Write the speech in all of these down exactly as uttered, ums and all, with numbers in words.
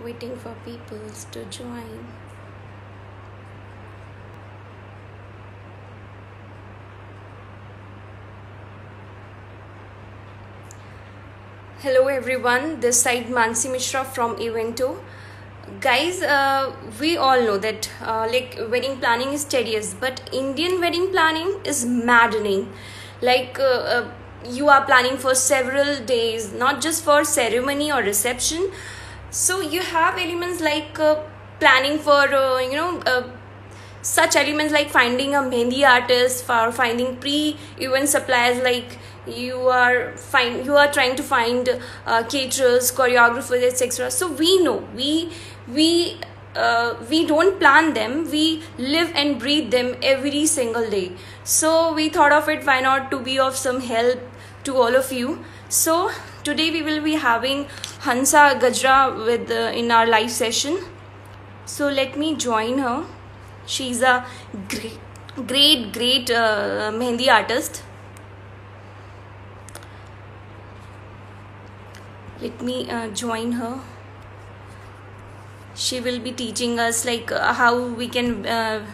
waiting for people to join. Hello everyone, this side Mansi Mishra from Evento. Guys, uh, we all know that uh, like wedding planning is tedious, but Indian wedding planning is maddening. Like uh, uh, you are planning for several days, not just for ceremony or reception. So you have elements like uh, planning for uh, you know uh, such elements like finding a mehndi artist, for finding pre-event suppliers, like you are find you are trying to find uh, caterers, choreographers, etc. So we know we we uh, we don't plan them, we live and breathe them every single day. So we thought of it, why not to be of some help to all of you. So today we will be having Hansa Gajra with uh, in our live session. So let me join her. She's a great, great, great uh, mehndi artist. Let me uh, join her. She will be teaching us like uh, how we can, uh,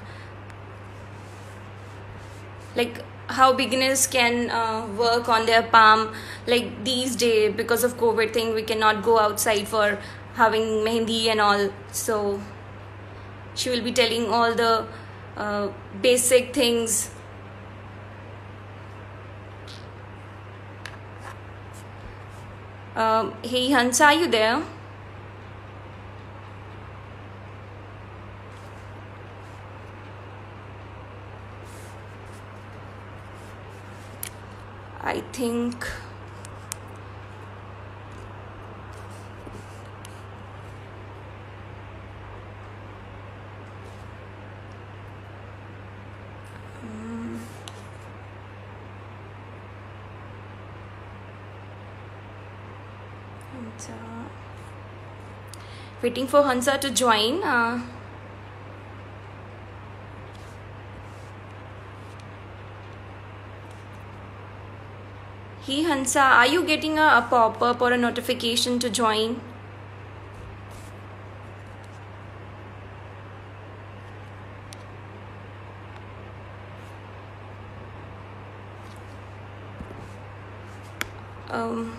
like how beginners can uh, work on their palm. Like these days, because of COVID thing, we cannot go outside for having mehndi and all. So she will be telling all the uh, basic things. Um, hey Hansa, are you there? I think um, Hansa. Waiting for Hansa to join. Uh, hey Hansa, are you getting a, a pop-up or a notification to join? Um,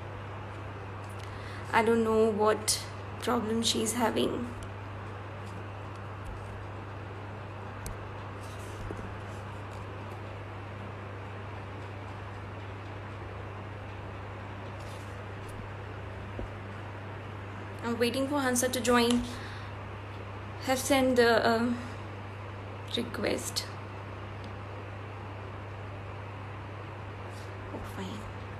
I don't know what problem she's having. I'm waiting for Hansa to join. Have sent the uh, request. Oh, fine.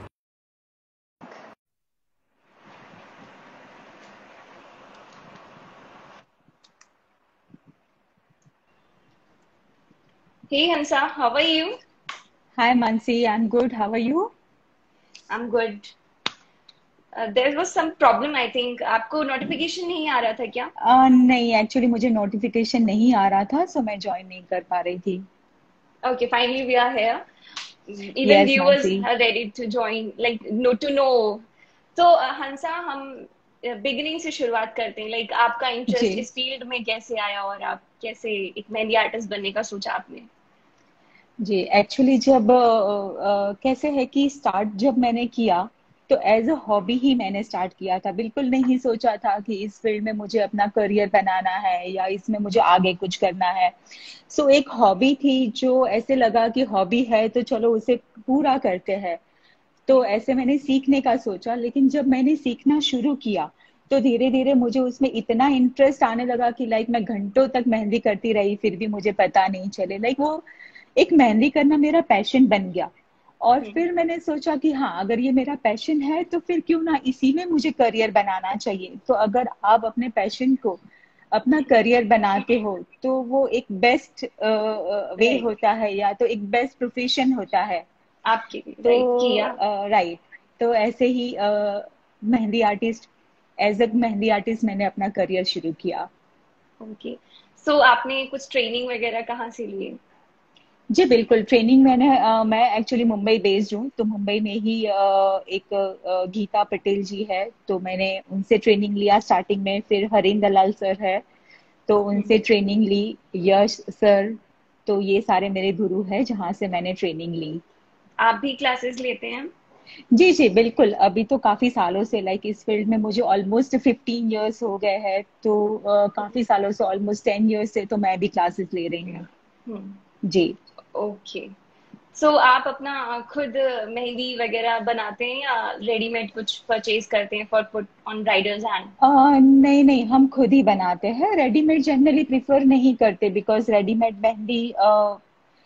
Hey Hansa, how are you? Hi Mansi, I'm good. How are you? I'm good. Uh, there was some problem, I think. आपको notification नहीं आ रहा था क्या? uh, नहीं actually मुझे notification नहीं आ रहा था सो मैं ज्वाइन नहीं कर पा रही थी. Okay, finally we are here. Even yes viewers Mansi. are ready to join, like know to know. तो uh, हंसा हम बिगिनिंग से शुरुआत करते हैं. लाइक आपका जी इंटरेस्ट इस फील्ड में कैसे आया और आप कैसे एक मेहंदी आर्टिस्ट बनने का सोचा आपने? जी एक्चुअली जब अ, अ, कैसे है कि स्टार्ट जब मैंने किया तो एज अ हॉबी ही मैंने स्टार्ट किया था. बिल्कुल नहीं सोचा था कि इस फील्ड में मुझे अपना करियर बनाना है या इसमें मुझे आगे कुछ करना है. सो so, एक हॉबी थी जो ऐसे लगा कि हॉबी है तो चलो उसे पूरा करते हैं. तो ऐसे मैंने सीखने का सोचा, लेकिन जब मैंने सीखना शुरू किया तो धीरे धीरे मुझे उसमें इतना इंटरेस्ट आने लगा कि लाइक मैं घंटों तक मेहंदी करती रही फिर भी मुझे पता नहीं चले. लाइक वो एक मेहंदी करना मेरा पैशन बन गया. और फिर मैंने सोचा कि हाँ, अगर ये मेरा पैशन है तो फिर क्यों ना इसी में मुझे करियर बनाना चाहिए. तो अगर आप अपने पैशन को अपना करियर बनाते हो तो वो एक बेस्ट वे राइट, होता है या तो एक बेस्ट प्रोफेशन होता है. आपके लिए तो राइट किया. राइट, तो ऐसे ही अ, mehndi artist as a mehndi artist मैंने अपना करियर शुरू किया. ओके. सो आपने कुछ ट्रेनिंग वगैरह कहाँ से लिए? जी बिल्कुल, ट्रेनिंग मैंने अ, मैं एक्चुअली मुंबई बेस्ड हूँ, तो मुंबई में ही अ, एक अ, गीता पटेल जी है, तो मैंने उनसे ट्रेनिंग लिया स्टार्टिंग में। फिर हरिंदर लाल सर है, तो उनसे ट्रेनिंग ली। यश सर, तो ये सारे मेरे गुरु हैं जहाँ से मैंने ट्रेनिंग ली। आप भी क्लासेस लेते हैं? जी जी बिल्कुल, अभी तो काफी सालों से, लाइक इस फील्ड में मुझे ऑलमोस्ट फिफ्टीन इयर्स हो गए हैं, तो अ, काफी सालों से, ऑलमोस्ट टेन इयर्स से तो मैं भी क्लासेस ले रही हूँ। हम्म। जी। ओके। सो आप अपना खुद मेहंदी वगैरह बनाते हैं या रेडीमेड कुछ परचेज करते हैं for put on bridals hand? आ, नहीं नहीं, हम खुद ही बनाते हैं। रेडीमेड जनरली प्रिफर नहीं करते, बिकॉज रेडीमेड मेहंदी, अ,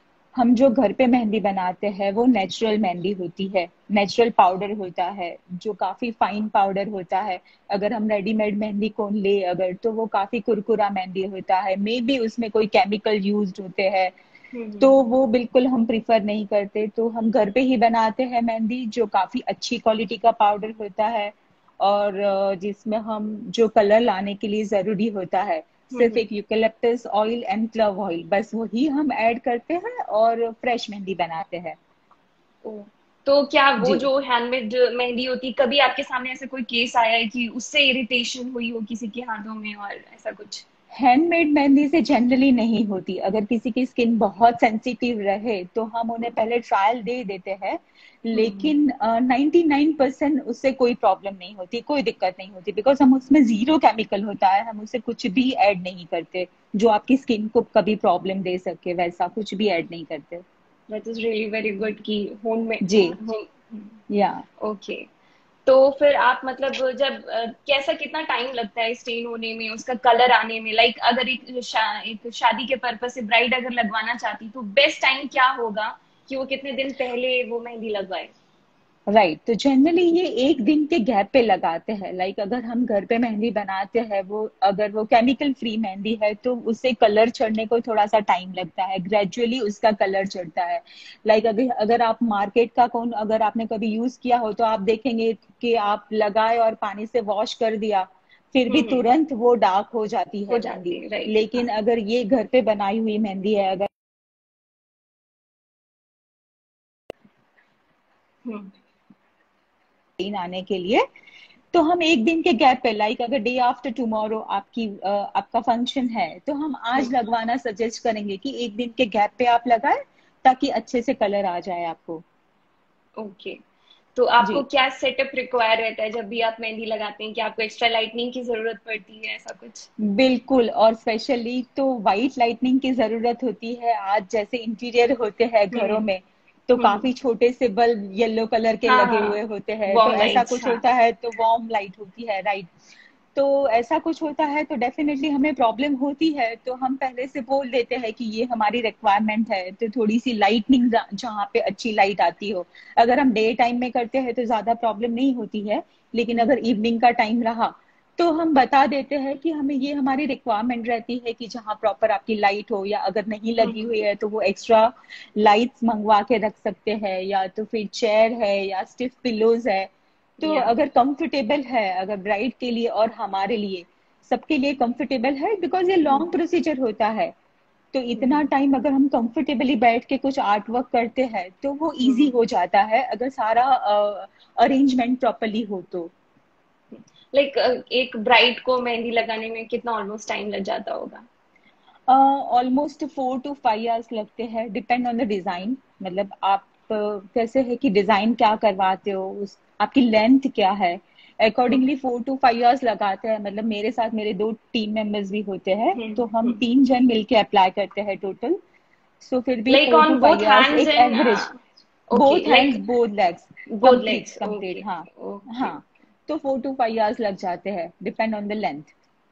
हम जो घर पे मेहंदी बनाते हैं वो नेचुरल मेहंदी होती है, नेचुरल पाउडर होता है, जो काफी फाइन पाउडर होता है। अगर हम रेडीमेड मेहंदी को ले अगर, तो वो काफी कुरकुरा मेहंदी होता है, मे बी उसमें कोई केमिकल यूज्ड होते हैं, तो हम्म। वो बिल्कुल हम प्रिफर नहीं करते। तो हम घर पे ही बनाते हैं मेहंदी, जो काफी अच्छी क्वालिटी का पाउडर होता है, और अ, जिसमें हम जो कलर लाने के लिए जरूरी होता है, सिर्फ हम्म। एक eucalyptus oil and clove oil, बस वही हम ऐड करते हैं और फ्रेश मेहंदी बनाते हैं। ओ, तो क्या वो जी। जो हैंडमेड मेहंदी होती, कभी आपके सामने ऐसे कोई केस आया है कि उससे इरिटेशन हुई हो किसी के हाथों में और ऐसा कुछ? हैंडमेड मेहंदी से जनरली नहीं होती। अगर किसी की स्किन बहुत सेंसिटिव रहे तो हम उन्हें पहले ट्रायल दे देते हैं, हम्म। लेकिन नाइन्टी नाइन परसेंट उससे कोई प्रॉब्लम नहीं होती, कोई दिक्कत नहीं होती, बिकॉज हम उसमें जीरो केमिकल होता है, हम उससे कुछ भी ऐड नहीं करते जो आपकी स्किन को कभी प्रॉब्लम दे सके, वैसा कुछ भी ऐड नहीं करते। That is really very good कि होम में जी। होम। या ओके। तो फिर आप मतलब जब अ, कैसा कितना टाइम लगता है स्टेन होने में, उसका कलर आने में? लाइक like, अगर एक शा, एक शादी के पर्पज से ब्राइड अगर लगवाना चाहती तो बेस्ट टाइम क्या होगा कि वो कितने दिन पहले वो मेहंदी लगवाए? राइट, तो जनरली ये एक दिन के गैप पे लगाते हैं। लाइक अगर हम घर पे मेहंदी बनाते हैं, वो अगर वो केमिकल फ्री मेहंदी है, तो उससे कलर चढ़ने को थोड़ा सा टाइम लगता है, ग्रेजुअली उसका कलर चढ़ता है। लाइक अगर अगर आप मार्केट का कौन, अगर आपने कभी यूज किया हो तो आप देखेंगे कि आप लगाए और पानी से वॉश कर दिया, फिर भी हम्म। हम्म। तुरंत वो डार्क हो जाती हो है मेहंदी। जाती है, राइट, लेकिन हाँ। अगर ये घर पे बनाई हुई मेहंदी है, अगर हम्म। दिन आने के लिए, तो हम एक दिन के गैप पे, लाइक अगर डे आफ्टर टुमारो आपकी अ, आपका फंक्शन है, तो हम आज हम्म। लगवाना सजेस्ट करेंगे कि एक दिन के गैप पे आप लगाएं, ताकि अच्छे से कलर आ जाए आपको। ओके। तो आपको जी क्या सेटअप रिक्वायर रहता है जब भी आप मेहंदी लगाते हैं? क्या आपको एक्स्ट्रा लाइटनिंग की जरूरत पड़ती है, ऐसा कुछ? बिल्कुल, और स्पेशली तो वाइट लाइटनिंग की जरूरत होती है। आज जैसे इंटीरियर होते हैं हम्म। घरों में, तो हम्म। काफी छोटे से बल्ब येलो कलर के हाँ लगे हुए हाँ। होते हैं, तो वार्म ऐसा लाइट्स, कुछ हाँ। होता है तो वार्म लाइट होती है, राइट। तो ऐसा कुछ होता है तो डेफिनेटली हमें प्रॉब्लम होती है, तो हम पहले से बोल देते हैं कि ये हमारी रिक्वायरमेंट है, तो थोड़ी सी लाइटनिंग जहाँ पे अच्छी लाइट आती हो। अगर हम डे टाइम में करते हैं तो ज्यादा प्रॉब्लम नहीं होती है, लेकिन अगर इवनिंग का टाइम रहा, तो हम बता देते हैं कि हमें ये हमारी रिक्वायरमेंट रहती है कि जहाँ प्रॉपर आपकी लाइट हो, या अगर नहीं लगी हम्म। हुई है तो वो एक्स्ट्रा लाइट्स मंगवा के रख सकते हैं, या तो फिर चेयर है या स्टिफ पिलोज है। तो या अगर कंफर्टेबल है, अगर ब्राइड के लिए और हमारे लिए, सबके लिए कंफर्टेबल है, बिकॉज ये लॉन्ग प्रोसीजर होता है, तो इतना टाइम अगर हम कंफर्टेबली बैठ के कुछ आर्ट वर्क करते हैं तो वो इजी हो जाता है, अगर सारा अरेंजमेंट प्रॉपरली हो तो। लाइक एक ब्राइड को मेहंदी लगाने में कितना ऑलमोस्ट टाइम लग जाता होगा? Almost four to five hours लगते हैं, डिपेंड ऑन द डिजाइन। मतलब आप अ, कैसे है कि डिजाइन क्या करवाते हो, उस आपकी लेंथ क्या है, हम्म। Accordingly four to five hours लगाते हैं। मतलब मेरे साथ मेरे दो टीम मेंबर्स भी होते हैं, हम्म। तो हम हम्म। तीन जन मिलके अप्लाई करते हैं टोटल। सो फिर भी like four on to both five hours hands एक and? Average. Okay, both hands, like both legs, both complete legs, complete, okay. हाँ। ओके। हाँ, तो फोर टू फाइव आवर्स लग जाते हैं, depend on the length.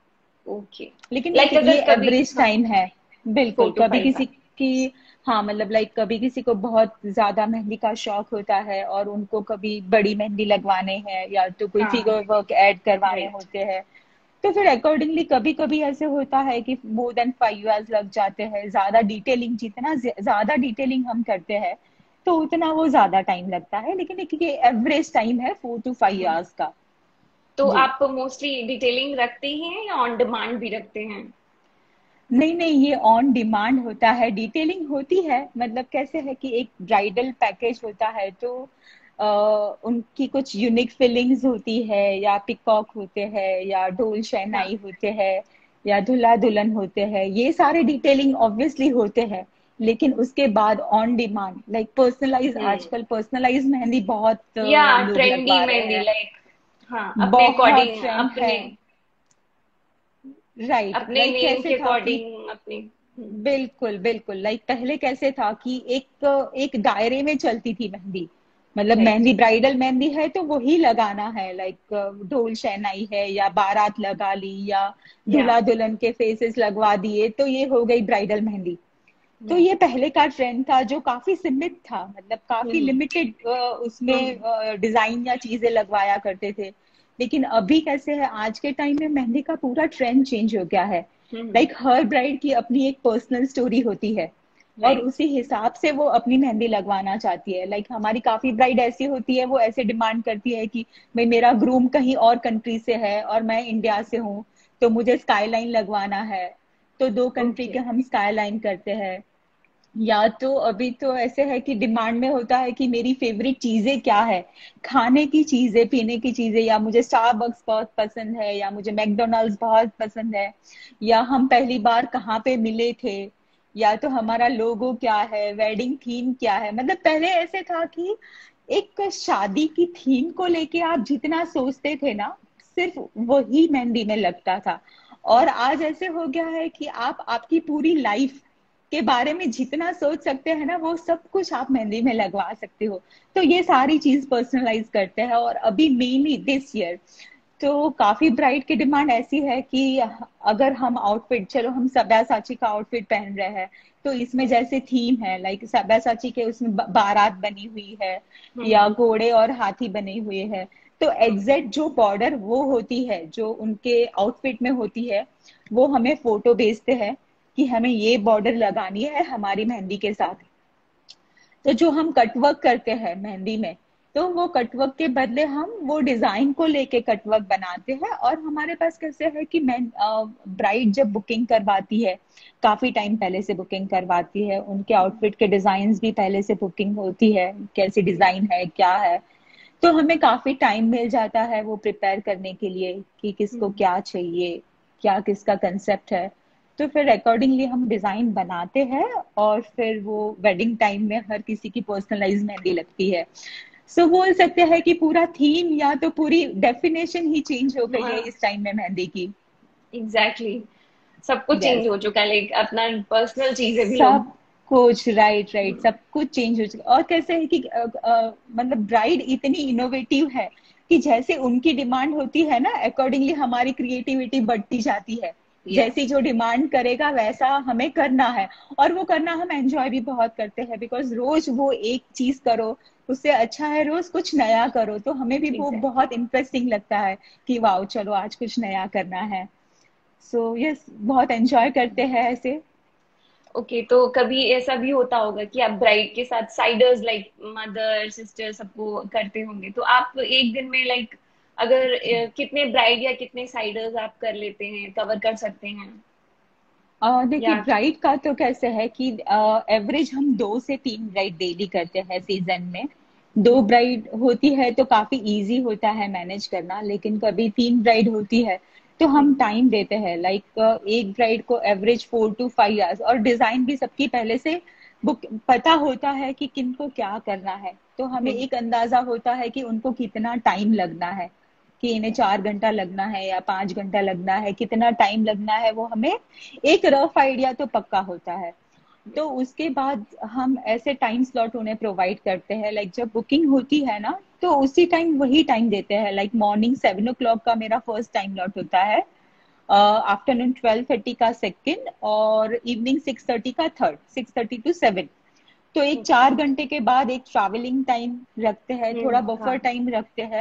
Okay. लेकिन एक like अगर ये कभी, एवरेज हाँ, टाइम है। फोर बिल्कुल, टू कभी फाइव। किसी की, हाँ मतलब लाइक कभी किसी को बहुत ज्यादा मेहंदी का शौक होता है और उनको कभी बड़ी मेहंदी लगवाने हैं, या तो कोई हाँ, फिगर वर्क ऐड करवाने राइट। होते हैं, तो फिर अकॉर्डिंगली कभी कभी ऐसे होता है कि मोर देन फाइव आवर्स लग जाते हैं। ज्यादा डिटेलिंग, जितना ज्यादा डिटेलिंग हम करते हैं तो उतना वो ज्यादा टाइम लगता है, लेकिन एक ये एवरेज टाइम है फोर टू फाइव आवर्स का। तो जी। आप मोस्टली डिटेलिंग रखते हैं या ऑन डिमांड भी रखते हैं? नहीं नहीं, ये ऑन डिमांड होता है, डिटेलिंग होती है। मतलब कैसे है कि एक ब्राइडल पैकेज होता है तो अ, उनकी कुछ यूनिक फीलिंग्स होती है, या पिकॉक होते हैं, या ढोल हाँ। शहनाई होते हैं, या दूल्हा दुल्हन होते हैं, ये सारे डिटेलिंग ऑब्वियसली होते हैं। लेकिन उसके बाद ऑन डिमांड लाइक पर्सनलाइज, हम्म। आजकल पर्सनलाइज मेहंदी बहुत अ, या लोग ट्रेंडी लगवा रहे मेहंदी हैं। लाइक, हाँ, अपने बहुत अकॉर्डिंग, ट्रेंड है। अपने राइट, अपने लाइक नेम कैसे के था कि अकॉर्डिंग अपनी। हम्म। बिल्कुल बिल्कुल, लाइक पहले कैसे था कि एक एक दायरे में चलती थी मेहंदी। मतलब राइट। मेहंदी, ब्राइडल मेहंदी है तो वही लगाना है, लाइक ढोल शहनाई है या बारात लगा ली या या दूल्हा दुल्हन के फेसेस लगवा दिए तो ये हो गई ब्राइडल मेहंदी। तो या ये पहले का ट्रेंड था जो काफी सीमित था, मतलब काफी हम्म लिमिटेड हम्म उसमें डिजाइन या चीजें लगवाया करते थे। लेकिन अभी कैसे है, आज के टाइम में मेहंदी का पूरा ट्रेंड चेंज हो गया है। हम्म। लाइक हर ब्राइड की अपनी एक पर्सनल स्टोरी होती है, और राइट। उसी हिसाब से वो अपनी मेहंदी लगवाना चाहती है। लाइक हमारी काफी ब्राइड ऐसी होती है, वो ऐसे डिमांड करती है कि भाई मेरा ग्रूम कहीं और कंट्री से है और मैं इंडिया से हूँ, तो मुझे स्काई लाइन लगवाना है। तो दो कंट्री ओके। के हम स्काई लाइन करते हैं। या तो अभी तो ऐसे है कि डिमांड में होता है कि मेरी फेवरेट चीजें क्या है, खाने की चीजें, पीने की चीजें, या मुझे स्टारबक्स बहुत पसंद है, या मुझे मैकडोनल्ड्स बहुत पसंद है, या हम पहली बार कहाँ पे मिले थे, या तो हमारा लोगो क्या है, वेडिंग थीम क्या है। मतलब पहले ऐसे था कि एक शादी की थीम को लेके आप जितना सोचते थे ना, सिर्फ वही मेहंदी में लगता था। और आज ऐसे हो गया है कि आप आपकी पूरी लाइफ के बारे में जितना सोच सकते हैं ना, वो सब कुछ आप मेहंदी में लगवा सकते हो। तो ये सारी चीज पर्सनलाइज करते हैं। और अभी मेनली दिस ईयर तो काफी ब्राइड की डिमांड ऐसी है कि अगर हम आउटफिट, चलो हम सब्यासाची का आउटफिट पहन रहे हैं, तो इसमें जैसे थीम है, लाइक सब्यासाची के उसमें ब- बारात बनी हुई है, या हम्म। घोड़े और हाथी बने हुए हैं, तो ओके। एग्जैक्ट जो बॉर्डर वो होती है जो उनके आउटफिट में होती है, वो हमें फोटो भेजते हैं कि हमें ये बॉर्डर लगानी है हमारी मेहंदी के साथ। तो जो हम कटवर्क करते हैं मेहंदी में, तो वो कटवर्क के बदले हम वो डिजाइन को लेके कटवर्क बनाते हैं। और हमारे पास कैसे है कि मैं, ब्राइड जब बुकिंग करवाती है, काफी टाइम पहले से बुकिंग करवाती है, उनके आउटफिट के डिजाइन भी पहले से बुकिंग होती है, कैसी डिजाइन है क्या है। तो हमें काफी टाइम मिल जाता है वो प्रिपेयर करने के लिए कि किसको हम्म। क्या चाहिए, क्या किसका कंसेप्ट है। तो फिर अकॉर्डिंगली हम डिजाइन बनाते हैं, और फिर वो वेडिंग टाइम में हर किसी की पर्सनलाइज मेहंदी लगती है। सो so, बोल सकते हैं कि पूरा थीम या तो पूरी डेफिनेशन ही चेंज हो गई है हाँ, इस टाइम में मेहंदी की। Exactly exactly. सब कुछ चेंज यस, हो चुका है, लाइक अपना पर्सनल चीजें भी लोग। सब कुछ, राइट राइट, हम्म। सब कुछ चेंज हो चुका। और कैसे है कि अ, अ, मतलब ब्राइड इतनी इनोवेटिव है कि जैसे उनकी डिमांड होती है ना, अकॉर्डिंगली हमारी क्रिएटिविटी बढ़ती जाती है। यस। जैसी जो डिमांड करेगा वैसा हमें करना है। और वो करना हम एंजॉय भी बहुत करते हैं, बिकॉज रोज वो एक चीज करो, उससे अच्छा है रोज कुछ नया करो। तो हमें भी वो एग्जैक्टली। बहुत इंटरेस्टिंग लगता है कि वाओ, चलो आज कुछ नया करना है। सो so, यस, बहुत एंजॉय करते हैं ऐसे। ओके, तो कभी ऐसा भी होता होगा कि आप ब्राइड के साथ साइडर्स लाइक मदर सिस्टर सबको करते होंगे, तो आप एक दिन में लाइक अगर अ, कितने ब्राइड या कितने साइडर्स आप कर लेते हैं, कवर कर सकते हैं? अ, देखिए, या ब्राइड का तो कैसे है कि एवरेज हम दो से तीन ब्राइड डेली करते हैं सीजन में। दो हम्म ब्राइड होती है तो काफी इजी होता है मैनेज करना, लेकिन कभी तीन ब्राइड होती है तो हम हम्म। टाइम देते हैं। लाइक एक ब्राइड को average four to five hours, और डिजाइन भी सबकी पहले से बुक पता होता है कि किनको क्या करना है। तो हमें हम्म। एक अंदाजा होता है कि उनको कितना टाइम लगना है, कि इन्हें चार घंटा लगना है या पांच घंटा लगना है, कितना टाइम लगना है, वो हमें एक रफ आइडिया तो पक्का होता है। तो उसके बाद हम ऐसे टाइम स्लॉट उन्हें प्रोवाइड करते हैं, लाइक जब बुकिंग होती है ना, तो उसी टाइम वही टाइम देते हैं। Like morning seven o'clock का मेरा फर्स्ट टाइम स्लॉट होता है, आफ्टरनून ट्वेल्व थर्टी का सेकंड, और इवनिंग सिक्स थर्टी का third, six thirty to seven. तो एक ओके। चार घंटे के बाद एक ट्रैवलिंग टाइम रखते हैं, थोड़ा हम्म। हाँ। बफर टाइम रखते हैं।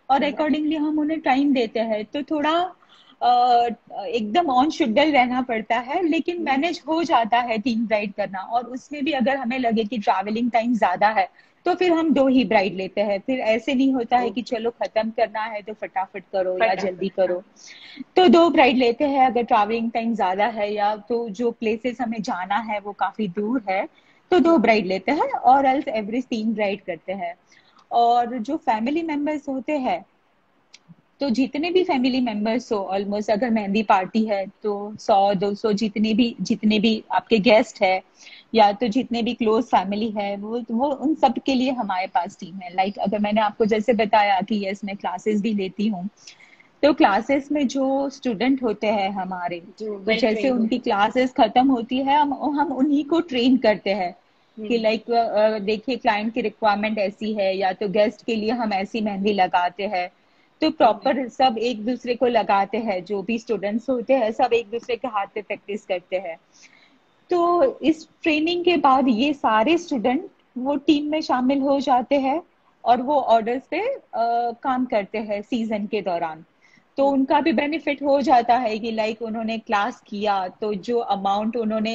और एग्जैक्टली। अकॉर्डिंगली हम उन्हें टाइम देते हैं, तो थोड़ा अ, एकदम ऑन शेड्यूल रहना पड़ता है, लेकिन मैनेज हो जाता है तीन ब्राइड करना। और उसमें भी अगर हमें लगे कि ट्रैवलिंग टाइम ज्यादा है तो फिर हम दो ही ब्राइड लेते हैं। फिर ऐसे नहीं होता है कि ओके। चलो खत्म करना है तो फटाफट करो या जल्दी फटाफट, हाँ। करो। तो दो ब्राइड लेते हैं अगर ट्रैवलिंग टाइम ज्यादा है, या तो जो प्लेसेस हमें जाना है वो काफी दूर है, तो दो हम्म। ब्राइड लेते हैं, और एल्स एवरेज तीन ब्राइड करते हैं। और जो फैमिली मेंबर्स होते हैं, तो जितने भी फैमिली मेंबर्स हो ऑलमोस्ट, अगर मेहंदी पार्टी है तो सौ दो सौ जितने भी जितने भी आपके गेस्ट है, या तो जितने भी क्लोज फैमिली है, वो वो उन सब के लिए हमारे पास टीम है। लाइक अगर मैंने आपको जैसे बताया कि यस मैं क्लासेस भी लेती हूँ, तो क्लासेस में जो स्टूडेंट होते हैं हमारे, जो तो वेल जैसे ट्रेन्ड उनकी होते क्लासेस खत्म होती है, हम हम उन्हीं को ट्रेन करते हैं हैं। कि हम्म। लाइक देखिए क्लाइंट की रिक्वायरमेंट ऐसी है, या तो गेस्ट के लिए हम ऐसी मेहंदी लगाते हैं। तो हम्म। प्रॉपर सब एक दूसरे को लगाते हैं, जो भी स्टूडेंट्स होते हैं सब एक दूसरे के हाथ पे प्रैक्टिस करते हैं। तो इस ट्रेनिंग के बाद ये सारे स्टूडेंट वो टीम में शामिल हो जाते हैं, और वो ऑर्डर्स पे अ, काम करते हैं सीजन के दौरान। तो हम्म। उनका भी बेनिफिट हो जाता है कि लाइक उन्होंने क्लास किया तो जो अमाउंट उन्होंने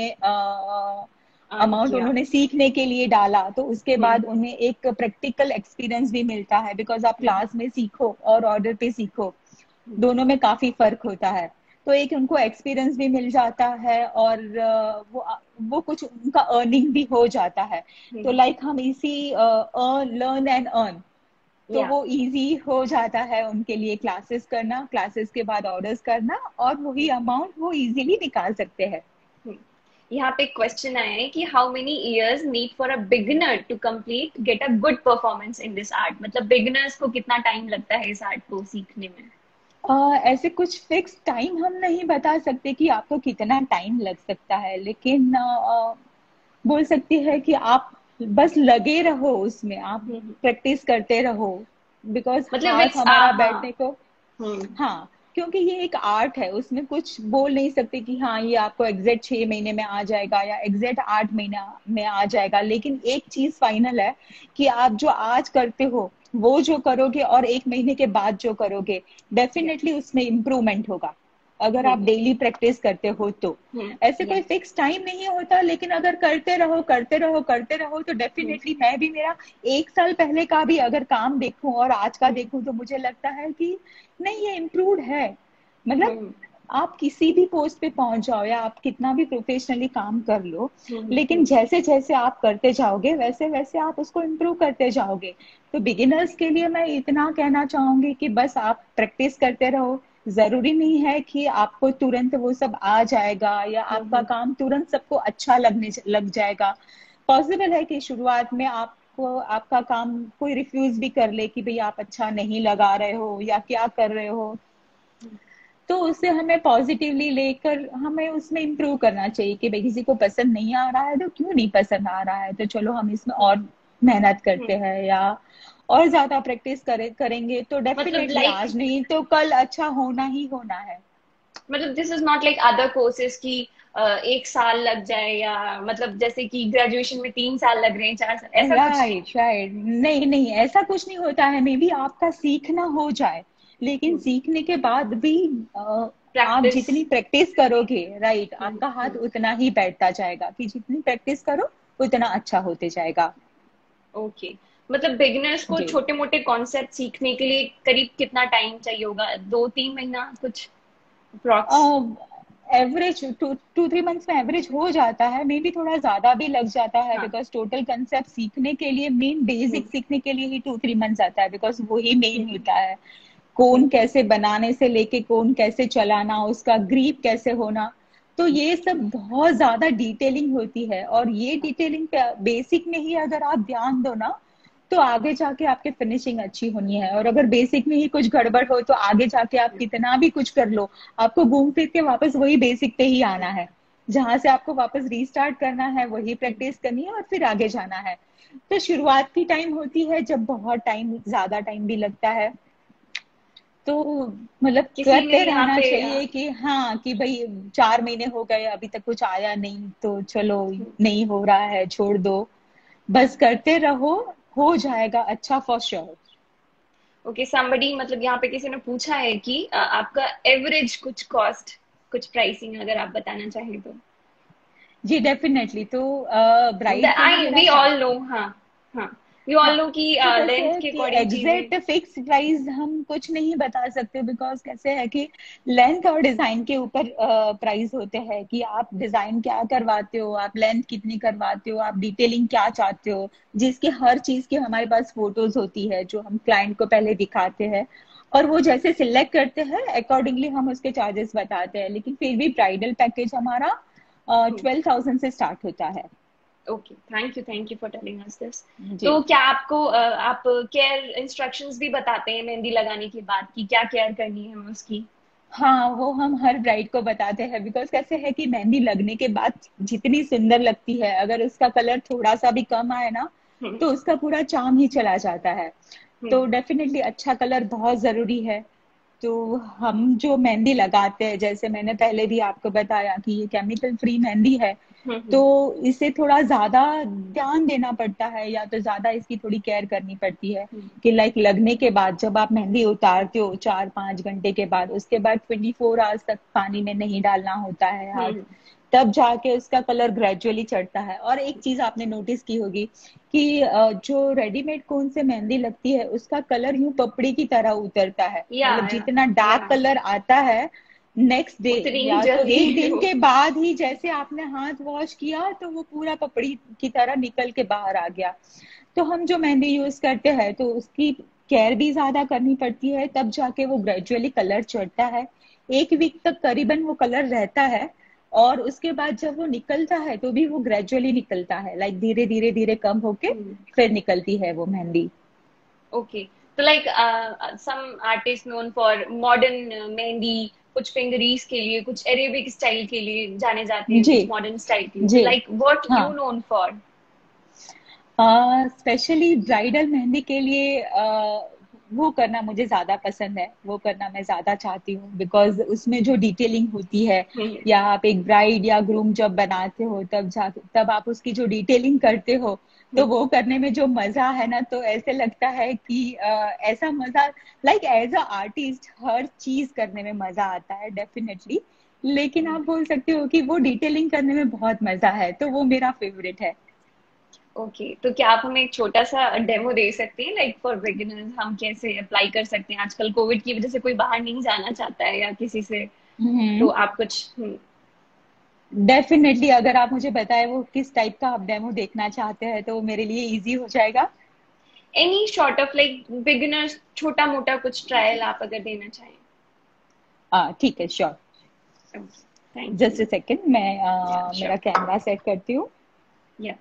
अर्न अमाउंट किया। उन्होंने सीखने के लिए डाला, तो उसके हम्म। बाद उन्हें एक प्रैक्टिकल एक्सपीरियंस भी मिलता है, बिकॉज आप हम्म। क्लास में सीखो और ऑर्डर पे सीखो, हम्म। दोनों में काफी फर्क होता है। तो एक उनको एक्सपीरियंस भी मिल जाता है, और अ, वो वो कुछ उनका अर्निंग भी हो जाता है। तो हम्म। लाइक हम इसी लर्न एंड अर्न, तो या। वो इजी हो जाता है उनके लिए क्लासेस करना, क्लासेस के बाद ऑर्डर्स करना, और वही अमाउंट वो इजीली निकाल सकते हैं। हम्म। यहाँ पे क्वेश्चन आया है कि how many years need for a beginner to complete get a good performance in this art, मतलब बिगिनर्स को कितना टाइम लगता है इस आर्ट को सीखने में? अ, ऐसे कुछ फिक्स टाइम हम नहीं बता सकते कि आपको कितना टाइम लग सकता है, लेकिन अ, बोल सकती है कि आप बस लगे रहो उसमें, आप हम्म। प्रैक्टिस करते रहो, बिकॉज मतलब हाथ इट्स आ हमारा हाँ। बैठने को। हम्म। हाँ, क्योंकि ये एक आर्ट है, उसमें कुछ बोल नहीं सकते कि हाँ ये आपको एग्जैक्ट छह महीने में आ जाएगा या एग्जैक्ट आठ महीना में आ जाएगा। लेकिन एक चीज फाइनल है कि आप जो आज करते हो वो जो करोगे और एक महीने के बाद जो करोगे, या। डेफिनेटली उसमें इम्प्रूवमेंट होगा, अगर आप हम्म। डेली प्रैक्टिस करते हो तो। हम्म। ऐसे या। कोई फिक्स टाइम नहीं होता, लेकिन अगर करते रहो करते रहो करते रहो तो हम्म। डेफिनेटली, मैं भी मेरा एक साल पहले का भी अगर काम देखूं और आज का हम्म। देखूं, तो मुझे लगता है कि नहीं ये इम्प्रूव्ड है। मतलब हम्म। आप किसी भी पोस्ट पे पहुंच जाओ या आप कितना भी प्रोफेशनली काम कर लो, हम्म। लेकिन हम्म। जैसे जैसे आप करते जाओगे वैसे वैसे आप उसको इम्प्रूव करते जाओगे। तो बिगिनर्स के लिए मैं इतना कहना चाहूंगी कि बस आप प्रैक्टिस करते रहो। जरूरी नहीं है कि आपको तुरंत वो सब आ जाएगा या आपका हम्म। काम तुरंत सबको अच्छा लगने लग जाएगा। पॉसिबल है कि शुरुआत में आपको आपका काम कोई रिफ्यूज भी कर ले कि भाई आप अच्छा नहीं लगा रहे हो या क्या कर रहे हो, तो उससे हमें पॉजिटिवली लेकर हमें उसमें इम्प्रूव करना चाहिए कि भाई किसी को पसंद नहीं आ रहा है तो क्यों नहीं पसंद आ रहा है, तो चलो हम इसमें हम्म। और मेहनत करते हम्म। हैं, या और ज्यादा प्रैक्टिस करे करेंगे तो मतलब डेफिनेटली लाइक, आज नहीं तो कल अच्छा होना ही होना है। मतलब this is not like other courses की एक साल लग जाए, या मतलब जैसे कि ग्रेजुएशन में तीन साल लग रहे हैं, चार साल, ऐसा कुछ नहीं राइट राइट, नहीं नहीं ऐसा कुछ नहीं होता है। मे बी आपका सीखना हो जाए, लेकिन है। सीखने के बाद भी अ, आप प्रैक्टिस। जितनी प्रैक्टिस करोगे, राइट, हम्म। आपका हाथ हम्म। उतना ही बैठता जाएगा कि जितनी प्रैक्टिस करो उतना अच्छा होते जाएगा। ओके। मतलब बिगिनर्स को जी, छोटे मोटे कॉन्सेप्ट सीखने के लिए करीब कितना टाइम चाहिए होगा, दो तीन महीना कुछ approx? Average two to three months में एवरेज हो जाता है, मे बी थोड़ा ज्यादा भी लग जाता है, हाँ। बिकॉज टोटल कंसेप्ट सीखने के लिए, मेन हम्म। बेसिक सीखने के लिए ही टू थ्री मंथ्स आता है, बिकॉज वही मेन हम्म। होता है। कोन हम्म। कैसे बनाने से लेके कोन कैसे चलाना, उसका ग्रीप कैसे होना, तो ये सब बहुत ज्यादा डिटेलिंग होती है। और ये डिटेलिंग बेसिक में ही अगर आप ध्यान दो ना, तो आगे जाके आपके फिनिशिंग अच्छी होनी है। और अगर बेसिक में ही कुछ गड़बड़ हो तो आगे जाके आप कितना भी कुछ कर लो, आपको घूम फिर के वापस वही बेसिक पे ही आना है, जहां से आपको वापस रीस्टार्ट करना है, वही प्रैक्टिस करनी है और फिर आगे जाना है। तो शुरुआत की टाइम होती है जब बहुत टाइम, ज्यादा टाइम भी लगता है, तो मतलब किसी ने करते यहाँ रहना पे चाहिए कि हाँ कि भाई चार महीने हो गए अभी तक कुछ आया नहीं तो चलो नहीं हो रहा है छोड़ दो, बस करते रहो, हो जाएगा अच्छा फॉर श्योर। ओके, somebody मतलब यहाँ पे किसी ने पूछा है कि अ, आपका एवरेज कुछ कॉस्ट, कुछ प्राइसिंग अगर आप बताना चाहें तो। जी डेफिनेटली। तो ब्राइड के लिए आई मेरा वी चा ऑल नो, हाँ। हाँ, वी ऑल हाँ, नो कि तो कैसे लेंथ है के कि अकॉर्डिंग चीजें। एग्जैक्ट फिक्स प्राइस हम कुछ नहीं बता सकते, बिकॉज कैसे है कि लेंथ और डिजाइन के ऊपर प्राइस होते हैं कि आप डिजाइन क्या करवाते हो, आप लेंथ कितनी करवाते हो, आप डिटेलिंग क्या चाहते हो, जिसके हर चीज की हमारे पास फोटोज होती है जो हम क्लाइंट को पहले दिखाते हैं, और वो जैसे सिलेक्ट करते हैं अकॉर्डिंगली हम उसके चार्जेस बताते हैं। लेकिन फिर भी ब्राइडल पैकेज हमारा ट्वेल्व थाउजेंड से स्टार्ट होता है। Okay, thank you, thank you for telling us this. जी। तो क्या आपको अ, आप केयर इंस्ट्रक्शंस भी बताते हैं मेहंदी लगाने के बाद कि क्या केयर करनी है हमें उसकी? हाँ, वो हम हर ब्राइड को बताते हैं, बिकॉज कैसे है कि मेहंदी लगने के बाद जितनी सुंदर लगती है, अगर उसका कलर थोड़ा सा भी कम आए ना हम्म। तो उसका पूरा चार्म ही चला जाता है। तो हम्म। डेफिनेटली अच्छा कलर बहुत जरूरी है। तो हम जो मेहंदी लगाते हैं, जैसे मैंने पहले भी आपको बताया कि ये केमिकल फ्री मेहंदी है, हम्म। तो हम्म। इसे थोड़ा ज्यादा ध्यान देना पड़ता है, या तो ज्यादा इसकी थोड़ी केयर करनी पड़ती है हम्म। कि लाइक लगने के बाद जब आप मेहंदी उतारते हो चार पांच घंटे के बाद, उसके बाद ट्वेंटी फोर आवर्स तक पानी में नहीं डालना होता है हाथ, हम्म। तब जाके उसका कलर ग्रेजुअली चढ़ता है। और एक चीज आपने नोटिस की होगी कि अ, जो रेडीमेड कोन से मेहंदी लगती है उसका कलर यूं पपड़ी की तरह उतरता है, या मतलब या जितना या डार्क कलर आता है नेक्स्ट डे उतनी ही या तो जल्दी एक दिन हो। के बाद ही जैसे आपने हाथ वॉश किया तो वो पूरा पपड़ी की तरह निकल के बाहर आ गया। तो हम जो मेहंदी यूज करते हैं तो उसकी केयर भी ज्यादा करनी पड़ती है, तब जाके वो ग्रेजुअली कलर चढ़ता है। एक वीक तक करीबन वो कलर रहता है, और उसके बाद जब वो निकलता है तो भी वो ग्रेजुअली निकलता है, लाइक धीरे धीरे धीरे कम होके हम्म। फिर निकलती है वो मेहंदी। ओके, तो like some artist known for modern mehndi, कुछ फिंगरीज के लिए, कुछ अरेबिक स्टाइल के लिए जाने जाते हैं, जी। कुछ मॉडर्न स्टाइल के लिए, तो जी। लाइक व्हाट हाँ, you known for? Specially bridal mehndi के लिए अ, वो करना मुझे ज्यादा पसंद है, वो करना मैं ज्यादा चाहती हूँ, बिकॉज उसमें जो डिटेलिंग होती है, हम्म। या आप एक ब्राइड या ग्रूम जब बनाते हो तब जा तब आप उसकी जो डिटेलिंग करते हो, तो हम्म। वो करने में जो मजा है ना, तो ऐसे लगता है कि अ, ऐसा मजा, लाइक एज अ आर्टिस्ट हर चीज करने में मजा आता है डेफिनेटली। लेकिन आप बोल सकते हो कि वो डिटेलिंग करने में बहुत मजा है, तो वो मेरा फेवरेट है। ओके, तो क्या आप हमें एक छोटा सा डेमो दे सकते हैं, लाइक फॉर बिगिनर्स हम कैसे अप्लाई कर सकते हैं? आजकल कोविड की वजह से कोई बाहर नहीं जाना चाहता है या किसी से, तो हम्म। आप कुछ डेफिनेटली, अगर आप मुझे बताए वो किस टाइप का आप डेमो देखना चाहते हैं तो वो मेरे लिए इजी हो जाएगा। Any short of like beginners, छोटा मोटा कुछ ट्रायल आप अगर देना चाहें। हाँ ठीक है, sure. Thank just you. A second, मैं या अ, मेरा श्योर। कैमरा सेट करती हूँ। या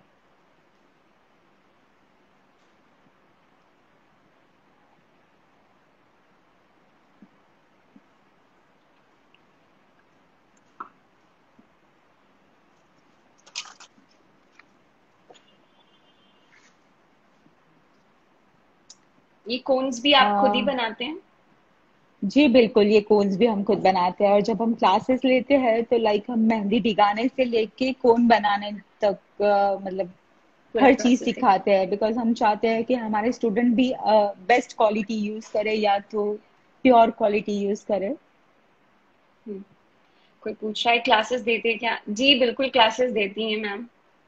ये कोन्स भी अ, आप खुद ही बनाते हैं? जी बिल्कुल, ये कोन्स भी हम खुद बनाते हैं, और जब हम क्लासेस लेते हैं तो लाइक हम मेहंदी भिगाने से लेके कोन बनाने तक अ, मतलब पूरा हर चीज प्रोसेस सिखाते हैं, बिकॉज हम चाहते हैं कि हमारे स्टूडेंट भी बेस्ट क्वालिटी यूज करे या तो प्योर क्वालिटी यूज करे। है। कोई पूछ रहा है क्लासेस देते हैं क्या? जी बिल्कुल, क्लासेस देती हैं मैम।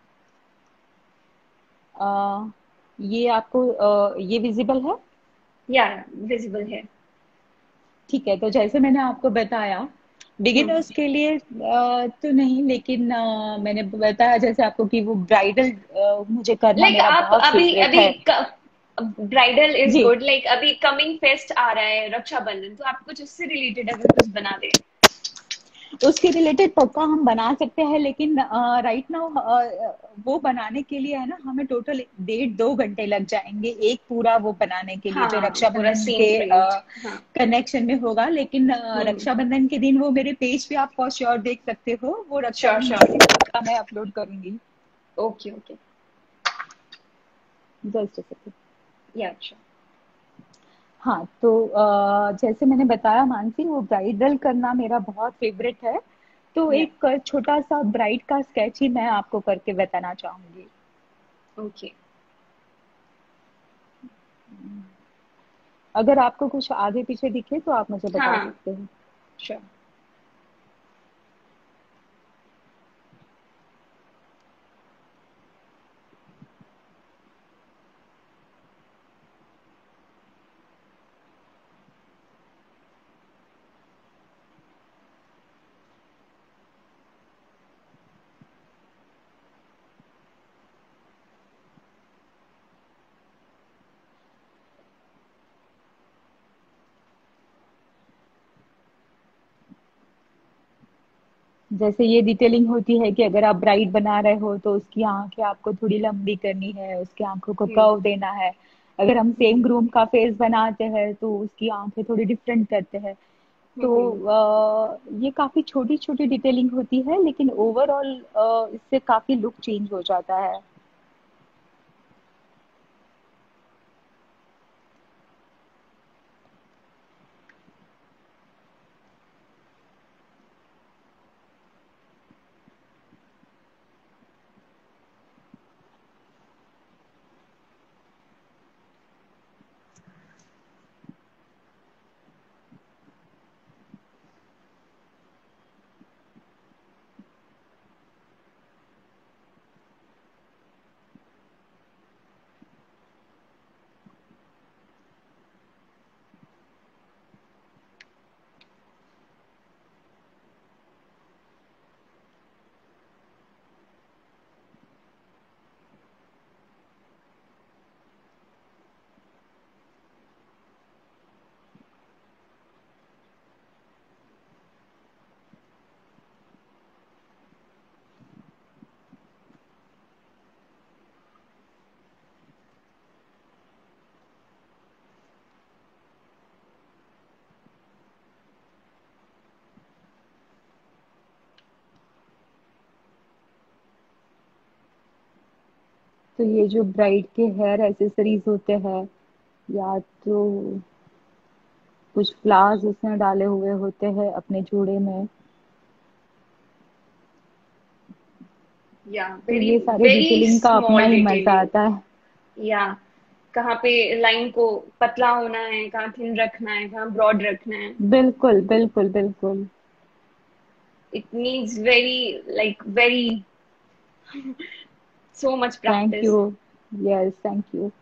अ, ये आपको अ, ये विजिबल है? या विजिबल है। ठीक है, तो जैसे मैंने आपको बताया हम्म। बिगिनर्स के लिए अ, तो नहीं, लेकिन अ, मैंने बताया जैसे आपको कि वो ब्राइडल मुझे करना लाइक मेरा आप बहुत अभी फेवरेट अभी है। ब्राइडल इज जी, गुड, लाइक अभी कमिंग फेस्ट आ रहा है रक्षाबंधन, तो आप कुछ उससे रिलेटेड अगर कुछ बना दें। उसके रिलेटेड पक्का हम बना सकते हैं, लेकिन राइट नाउ वो बनाने के लिए है ना, हमें टोटल डेढ़ दो घंटे लग जाएंगे एक पूरा वो बनाने के लिए जो हाँ, पूरा रक्षाबंधन सीन के क्रिएट। हाँ। कनेक्शन में होगा। लेकिन अ, हम्म। रक्षाबंधन के दिन वो मेरे पेज पे आप फॉर श्योर देख सकते हो, वो श्योर रक्षाबंधन के श्योर। दिन पक्का मैं अपलोड करूंगी। Okay okay. Just second. Yeah sure. हाँ, तो अ, जैसे मैंने बताया मानसी, वो ब्राइडल करना मेरा बहुत फेवरेट है। तो या एक छोटा सा ब्राइड का स्केच ही मैं आपको करके बताना चाहूंगी। ओके। अगर आपको कुछ आगे पीछे दिखे तो आप मुझे बता हाँ, सकते हैं। श्योर। जैसे ये डिटेलिंग होती है कि अगर आप ब्राइड बना रहे हो तो उसकी आंखें आपको थोड़ी लंबी करनी है, उसकी आंखों को हम्म। कर्व देना है। अगर हम सेम ग्रूम का फेस बनाते हैं तो उसकी आंखें थोड़ी डिफरेंट करते हैं। तो हम्म। अ, ये काफी छोटी छोटी डिटेलिंग होती है, लेकिन ओवरऑल इससे काफी लुक चेंज हो जाता है। तो ये जो ब्राइड के हेयर एसेसरीज होते हैं, या तो कुछ फ्लावर्स उसने डाले हुए होते हैं अपने जोड़े में, या तो वेरी ये सारे वेरी डिटेलिंग का अपना स्मॉल ही मजा डिटेलिंग। आता है। या कहाँ पे लाइन को पतला होना है, कहाँ थिन रखना है, कहाँ ब्रॉड रखना है। बिल्कुल बिल्कुल बिल्कुल। It needs very, like very, so much thank practice. You. Yes, thank you.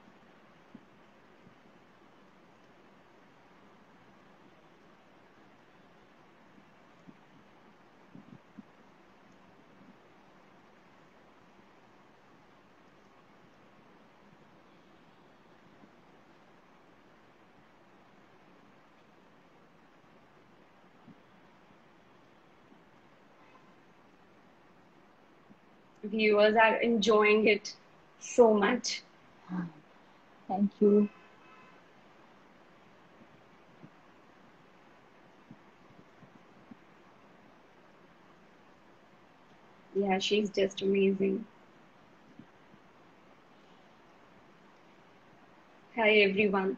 Viewers are enjoying it so much. Thank you. Yeah, she's just amazing. Hi, everyone.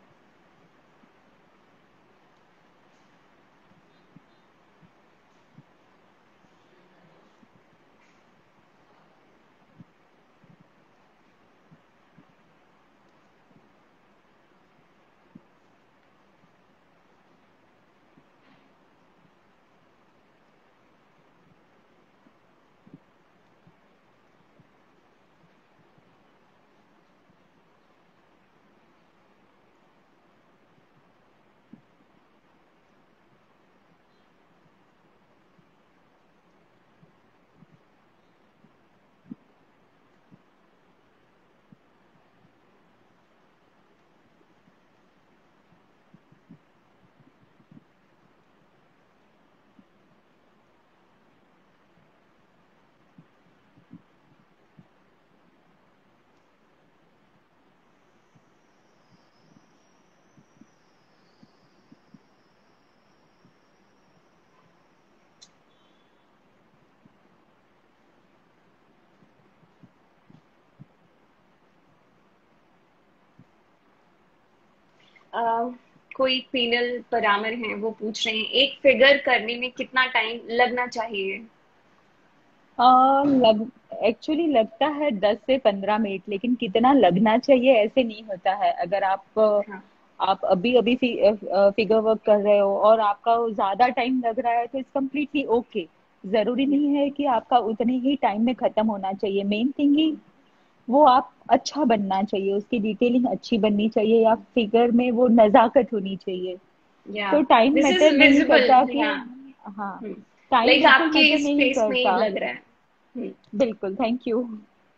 Uh, कोई फीमेल परामर हैं, वो पूछ रहे हैं एक फिगर करने में कितना टाइम लगना चाहिए। आ, लग एक्चुअली लगता है दस से पंद्रह मिनट, लेकिन कितना लगना चाहिए ऐसे नहीं होता है। अगर आप हाँ। आप अभी अभी फिगर वर्क कर रहे हो और आपका ज्यादा टाइम लग रहा है तो इट्स कम्प्लीटली ओके। जरूरी नहीं है कि आपका उतने ही टाइम में खत्म होना चाहिए। मेन थिंग ही वो आप अच्छा बनना चाहिए, उसकी डिटेलिंग अच्छी बननी चाहिए, या फिगर में वो नजाकत होनी चाहिए। या तो टाइम दिस इज मैटर नहीं विजिबल। करता कि, या हाँ, टाइम लाइक बिल्कुल आपके मैटर इस नहीं फेस में करता। लग रहा है। हम्म। बिल्कुल, थैंक यू।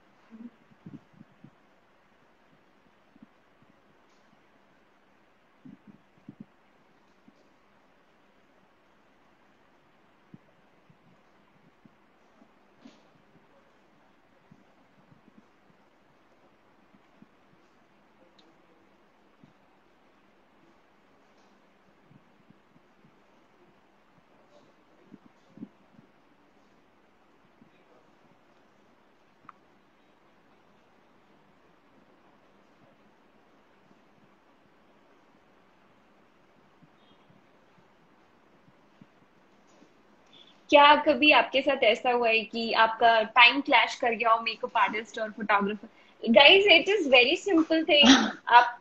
क्या कभी आपके साथ ऐसा हुआ है कि आपका टाइम क्लैश कर गया हो, मेकअप आर्टिस्ट और photographer? Guys, it is very simple thing. आप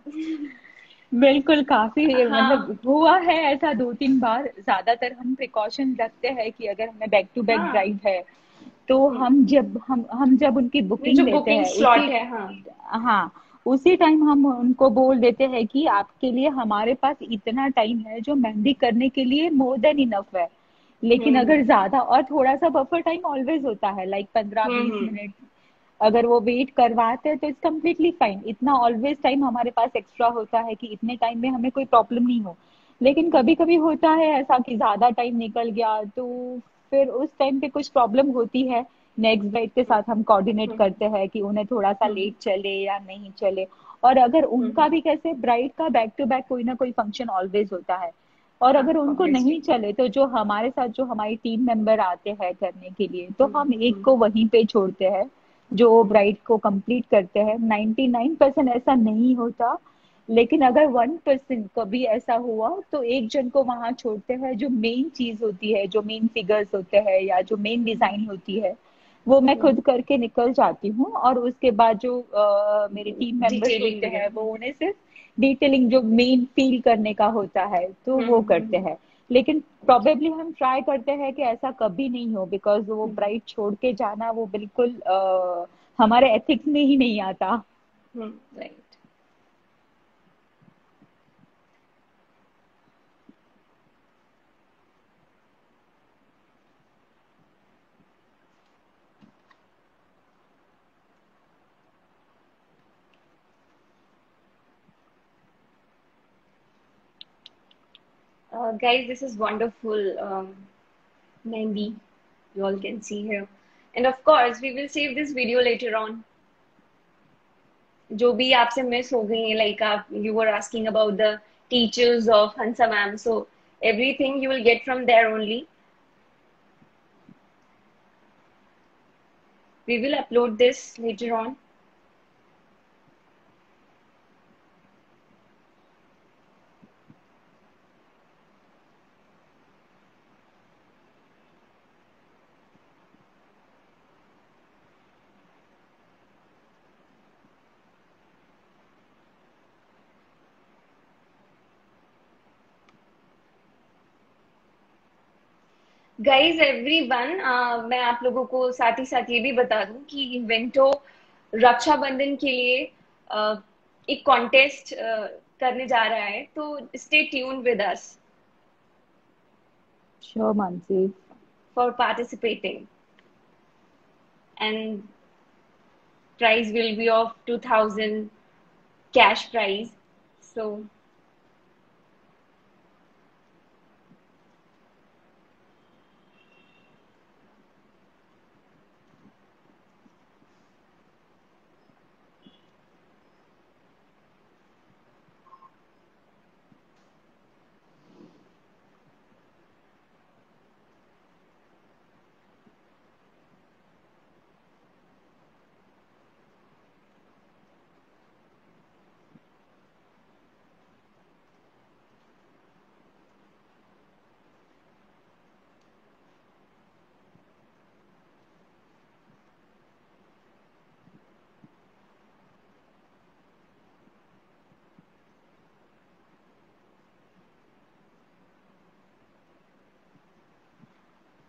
बिल्कुल, काफी हाँ मतलब हुआ है ऐसा दो तीन बार। ज्यादातर हम प्रिकॉशन रखते हैं कि अगर हमें बैक टू बैक हाँ। ड्राइव है तो हम्म, हम जब हम हम जब उनकी ये बुकिंग जो देते बुकिंग हैं स्लॉट उसी, है, हाँ। हाँ, उसी टाइम हम उनको बोल देते हैं कि आपके लिए हमारे पास इतना टाइम है जो मेहंदी करने के लिए मोर देन इनफ है। लेकिन हम्म अगर ज्यादा और थोड़ा सा बफर टाइम ऑलवेज होता है, लाइक पंद्रह हम्म बीस हम्म मिनट अगर वो वेट करवाते हैं तो इट्स कम्प्लीटली फाइन। इतना ऑलवेज टाइम हमारे पास एक्स्ट्रा होता है कि इतने टाइम में हमें कोई प्रॉब्लम नहीं हो। लेकिन कभी कभी होता है ऐसा कि ज्यादा टाइम निकल गया तो फिर उस टाइम पे कुछ प्रॉब्लम होती है। नेक्स्ट ब्राइड के साथ हम कोऑर्डिनेट हम्म करते हैं कि उन्हें थोड़ा सा हम्म लेट चले या नहीं चले। और अगर उनका हम्म भी कैसे, ब्राइड का बैक टू बैक कोई ना कोई फंक्शन ऑलवेज होता है। और हाँ, अगर उनको नहीं ऑब्वियसली। चले तो जो हमारे साथ जो हमारी टीम मेंबर आते हैं करने के लिए, तो हम्म हम एक हम्म को वहीं पे छोड़ते हैं जो हम्म ब्राइड को कंप्लीट करते हैं। नाइन्टी नाइन परसेंट ऐसा नहीं होता, लेकिन अगर वन परसेंट कभी ऐसा हुआ तो एक जन को वहां छोड़ते हैं। जो मेन चीज होती है, जो मेन फिगर्स होते हैं या जो मेन डिजाइन होती है, वो मैं खुद करके निकल जाती हूँ। और उसके बाद जो अ, मेरे टीम मेंबर्स डिटेलिंग होते हैं वो वगैरह। उन्हें सिर्फ डिटेलिंग जो मेन फील करने का होता है तो हम्म वो हम्म करते हम्म हैं। लेकिन प्रोबेबली हम ट्राई करते हैं कि ऐसा कभी नहीं हो, बिकॉज वो हम्म ब्राइड छोड़ के जाना वो बिल्कुल अ, हमारे एथिक्स में ही नहीं आता। हम्म, right. Uh, guys, this is wonderful, um, Mehndi. You all can see here. And of course, we will save this video later on. जो भी आपसे मिस हो गई है, like आप you were asking about the teachers of Hansa ma'am, so everything you will get from there only. We will upload this later on. Guys everyone, मैं आप लोगों को साथ ही साथ ये भी बता दूं कि इवेंटो रक्षाबंधन के लिए uh, एक कॉन्टेस्ट uh, करने जा रहा है, तो stay tune with us sure Mansi. For participating, and prize will be of two thousand cash prize. So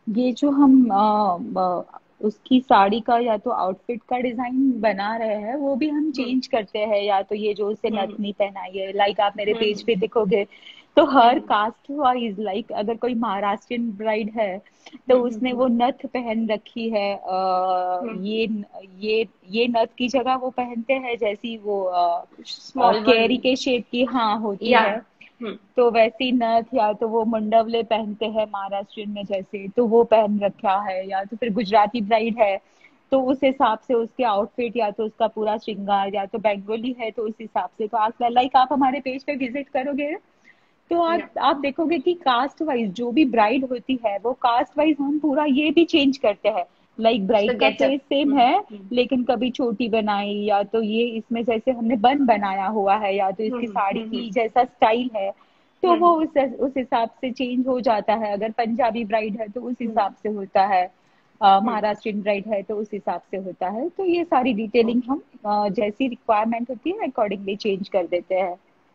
ये जो हम अ, ब- उसकी साड़ी का या तो आउटफिट का डिजाइन बना रहे हैं वो भी हम हम्म चेंज करते हैं, या तो ये जो उसे हम्म नथनी पहनाई है, लाइक आप मेरे पेज हम्म पे देखोगे तो हर हम्म कास्ट वाइज, लाइक अगर कोई महाराष्ट्रियन ब्राइड है तो हम्म उसने हम्म वो नथ पहन रखी है, आ, हम्म ये ये ये नथ की जगह वो पहनते हैं जैसी वो स्मॉल वन। कैरी के शेप की हाँ होती या। है। हम्म तो वैसी नथ या तो वो मुंडवले पहनते हैं महाराष्ट्रियन में जैसे, तो वो पहन रखा है, या तो फिर गुजराती ब्राइड है तो उस हिसाब से उसके आउटफिट या तो उसका पूरा श्रृंगार, या तो बंगाली है तो उस हिसाब से। तो आप लाइक आप हमारे पेज पे विजिट करोगे तो या। आप आप देखोगे कि कास्ट वाइज जो भी ब्राइड होती है वो कास्ट वाइज हम पूरा ये भी चेंज करते हैं। लाइक उसका ब्राइड का गेटअप। फेस सेम हम्म है हम्म लेकिन कभी छोटी बनाई, या तो ये इसमें जैसे हमने बन बनाया हुआ है, या तो इसकी हम्म साड़ी हम्म की जैसा स्टाइल है तो वो हम्म उस उस हिसाब से चेंज हो जाता है। अगर पंजाबी ब्राइड है तो उस हम्म हिसाब से होता है, अ, हम्म। महाराष्ट्रियन ब्राइड है तो उस हिसाब से होता है। तो ये सारी डिटेलिंग ओके। हम अ, जैसी रिक्वायरमेंट होती है अकॉर्डिंगली चेंज कर देते हैं।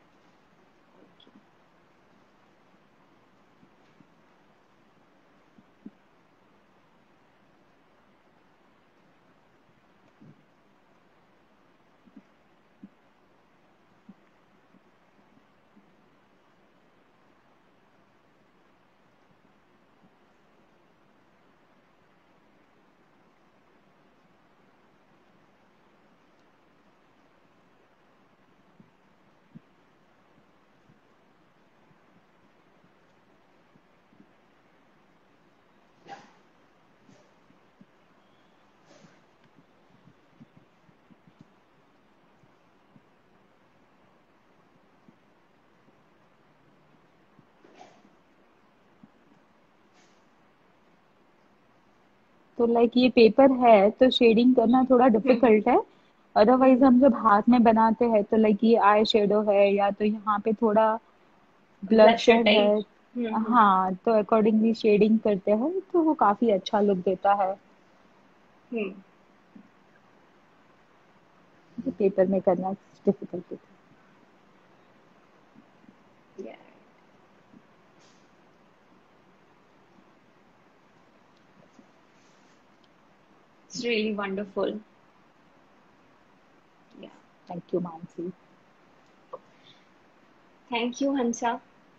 तो लाइक ये पेपर है तो शेडिंग करना थोड़ा हम्म डिफिकल्ट है। अदरवाइज हम्म। हम जब हाथ में बनाते हैं तो लाइक ये आई शेडो है या तो यहाँ पे थोड़ा ब्लशर ब्लशर है, टाइप। हम्म हम्म हाँ तो अकॉर्डिंगली शेडिंग करते हैं तो वो काफी अच्छा लुक देता है। हम्म। पेपर में करना डिफिकल्ट है। Yeah, it's really wonderful. Yeah. Thank you Mansi. Thank you, Hansa.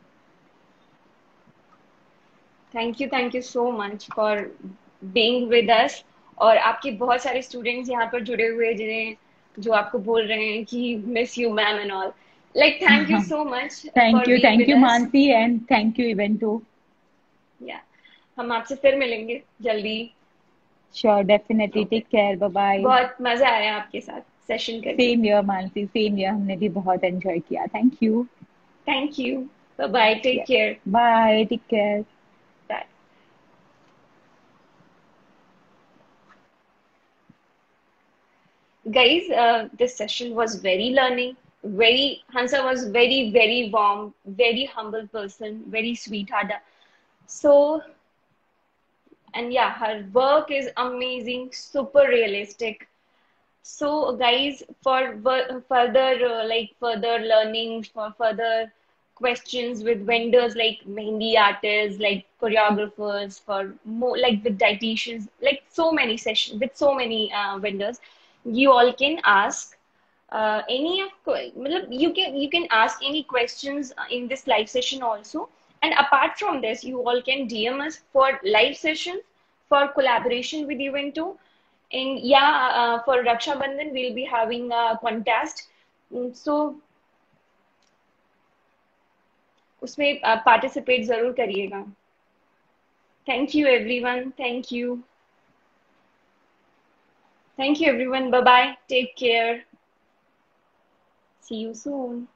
Thank you thank you so much for being with us. और आपके बहुत सारे स्टूडेंट्स यहाँ पर जुड़े हुए हैं जिन्हें जो आपको बोल रहे हैं कि miss you ma'am and all. Like thank you so much thank for you being thank with you us. Mansi and thank you event too. Yeah. हम आपसे फिर मिलेंगे जल्दी। Sure definitely, okay. Take care, bye bye. बहुत मजा आया आपके साथ सेशन करके। Same here Mansi, same here, हमने भी बहुत एंजॉय किया। Thank you. Thank you. Bye bye, take care. Bye, take care. Bye. Guys, uh, this session was very learning. Very Hansa was very very warm, very humble person, very sweetheart. So, and yeah, her work is amazing, super realistic. So, guys, for ver- further uh, like further learning, for further questions with vendors like mehndi artists, like choreographers, for more like with dietitians, like so many sessions with so many uh, vendors, you all can ask uh, any of que- matlab, you can you can ask any questions uh, in this live session also. And apart from this, you all can D M us for live sessions, for collaboration with Evento. And yeah, uh, for Raksha Bandhan, we'll be having a contest. Mm, So, उसमें participate जरूर करिएगा। Thank you everyone, thank you, thank you everyone, bye bye, take care, see you soon.